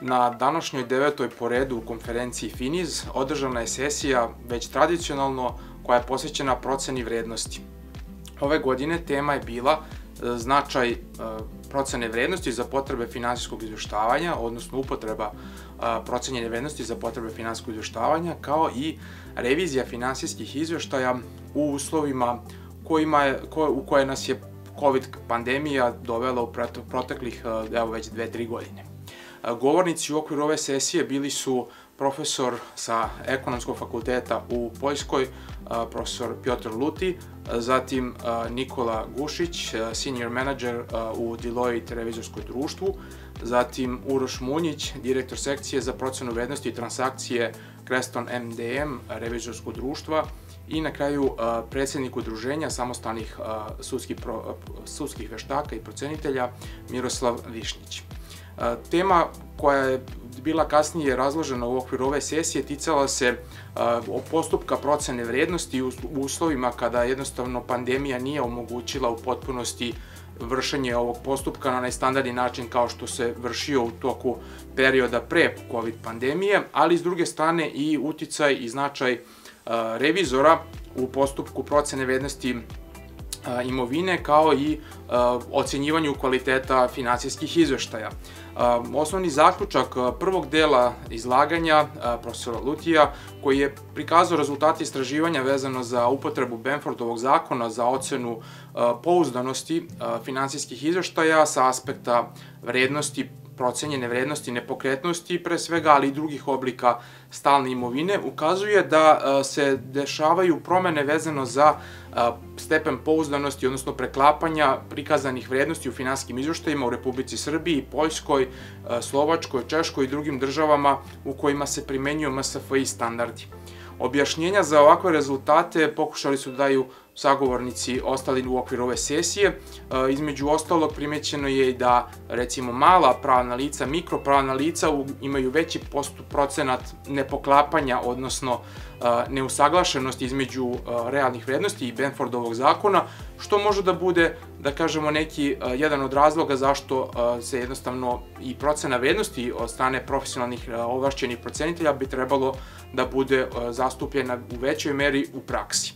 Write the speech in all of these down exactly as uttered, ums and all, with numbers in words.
Na današnjoj devetoj po redu konferenciji FINIZ održana je sesija, već tradicionalno, koja je posvećena proceni vrednosti. Ove godine tema je bila značaj procene vrednosti za potrebe finansijskog izveštavanja, odnosno upotreba procenjene vrednosti za potrebe finansijskog izveštavanja, kao i revizija finansijskih izveštaja u uslovima u koje nas je COVID pandemija dovela u proteklih, evo već dve, tri godine. Govornici u okviru ove sesije bili su profesor sa Ekonomskog fakulteta u Poljskoj, profesor Piotr Luti, zatim Nikola Gušić, senior manager u Deloitte revizorskom društvu, zatim Uroš Munjić, direktor sekcije za procenu vrednosti i transakcije Creston M D M revizorskog društva i na kraju predsjednik udruženja samostalnih sudskih veštaka i procenitelja Miroslav Višnjić. Tema koja je bila kasnije razložena u okviru ove sesije ticala se postupka procene vrednosti u uslovima kada jednostavno pandemija nije omogućila u potpunosti vršenje ovog postupka na najstandardni način kao što se vršio u toku perioda pre COVID pandemije, ali s druge strane i uticaj i značaj revizora u postupku procene vrednosti imovine, kao i ocenjivanju kvaliteta finansijskih izveštaja. Osnovni zaključak prvog dela izlaganja profesora Lutija, koji je prikazao rezultate istraživanja vezano za upotrebu Benfordovog zakona za ocenu pouzdanosti finansijskih izveštaja sa aspekta vrednosti, procenjene vrednosti nepokretnosti pre svega, ali i drugih oblika stalne imovine, ukazuje da se dešavaju promene vezano za stepen pouzdanosti, odnosno preklapanja prikazanih vrednosti u finansijskim izveštajima u Republici Srbiji, Poljskoj, Slovačkoj, Češkoj i drugim državama u kojima se primenjuju M S F I standardi. Objašnjenja za ovakve rezultate pokušali su da daju sagovornici ostali u okviru ove sesije. Između ostalog, primećeno je i da, recimo, mala pravna lica, mikropravna lica imaju veći procenat nepoklapanja, odnosno neusaglašenosti između realnih vrednosti i Benfordovog zakona, što može da bude, da kažemo, neki jedan od razloga zašto se jednostavno i procena vrednosti od strane profesionalnih ovlašćenih procenitelja bi trebalo da bude zastupljena u većoj meri u praksi.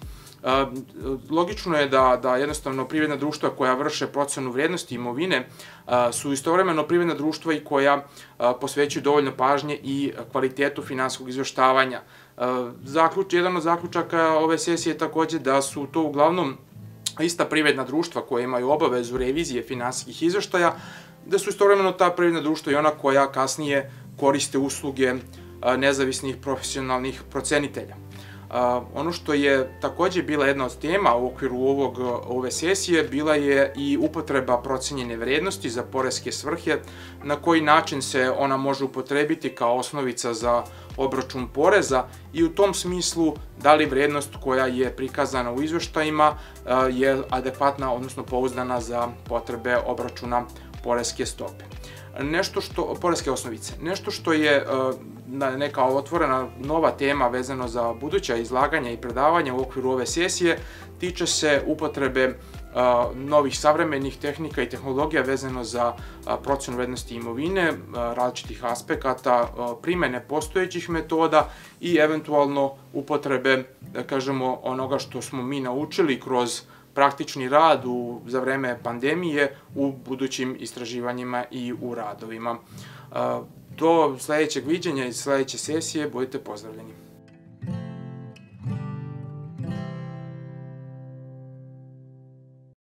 Logično je da jednostavno privredna društva koja vrše procenu vrednosti imovine su istovremeno privredna društva i koja posvećuju dovoljno pažnje i kvalitetu finansijskog izveštavanja. Jedan od zaključaka ove sesije je takođe da su to uglavnom ista privredna društva koja imaju obavezu revizije finansijskih izveštaja, da su istovremeno ta privredna društva i ona koja kasnije koriste usluge nezavisnih profesionalnih procenitelja. Ono što je takođe bila jedna od tema u okviru ove sesije bila je i upotreba procenjene vrednosti za poreske svrhe, na koji način se ona može upotrebiti kao osnovica za obračun poreza i u tom smislu da li vrednost koja je prikazana u izveštajima je adekvatna, odnosno pouzdana za potrebe obračuna poreske stope. Nešto što, poreske osnovice. Nešto što je neka otvorena nova tema vezano za buduća izlaganja i predavanja u okviru ove sesije, tiče se upotrebe novih savremenih tehnika i tehnologija vezano za procenu vrednosti imovine, različitih aspekata, primene postojećih metoda i eventualno upotrebe, da kažemo, onoga što smo mi naučili kroz praktični rad za vreme pandemije u budućim istraživanjima i u radovima. Do sledećeg viđenja i sledeće sesije budite pozdravljeni.